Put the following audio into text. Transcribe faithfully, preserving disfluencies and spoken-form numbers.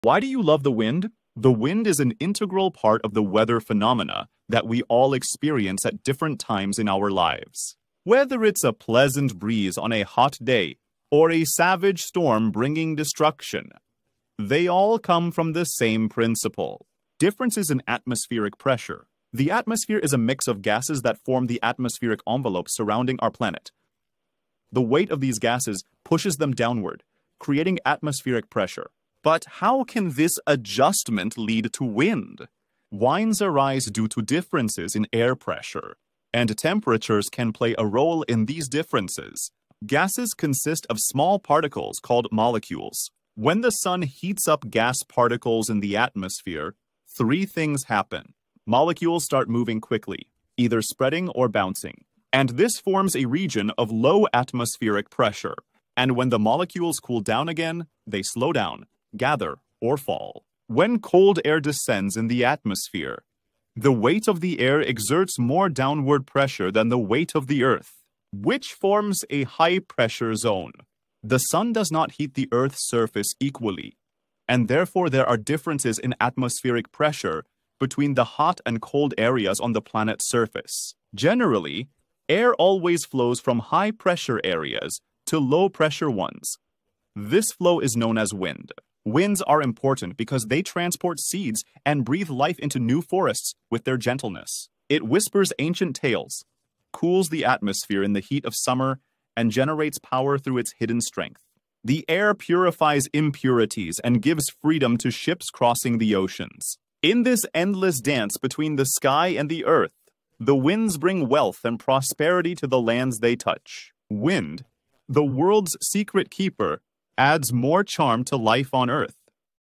Why do you love the wind? The wind is an integral part of the weather phenomena that we all experience at different times in our lives. Whether it's a pleasant breeze on a hot day or a savage storm bringing destruction, they all come from the same principle. Differences in atmospheric pressure. The atmosphere is a mix of gases that form the atmospheric envelope surrounding our planet. The weight of these gases pushes them downward, creating atmospheric pressure. But how can this adjustment lead to wind? Winds arise due to differences in air pressure, and temperatures can play a role in these differences. Gases consist of small particles called molecules. When the sun heats up gas particles in the atmosphere, three things happen. Molecules start moving quickly, either spreading or bouncing, and this forms a region of low atmospheric pressure. And when the molecules cool down again, they slow down, gather, or fall. When cold air descends in the atmosphere, the weight of the air exerts more downward pressure than the weight of the Earth, which forms a high-pressure zone. The sun does not heat the Earth's surface equally, and therefore there are differences in atmospheric pressure between the hot and cold areas on the planet's surface. Generally, air always flows from high-pressure areas to low-pressure ones. This flow is known as wind. Winds are important because they transport seeds and breathe life into new forests with their gentleness. It whispers ancient tales, cools the atmosphere in the heat of summer, and generates power through its hidden strength. The air purifies impurities and gives freedom to ships crossing the oceans. In this endless dance between the sky and the earth, the winds bring wealth and prosperity to the lands they touch. Wind, the world's secret keeper, adds more charm to life on Earth.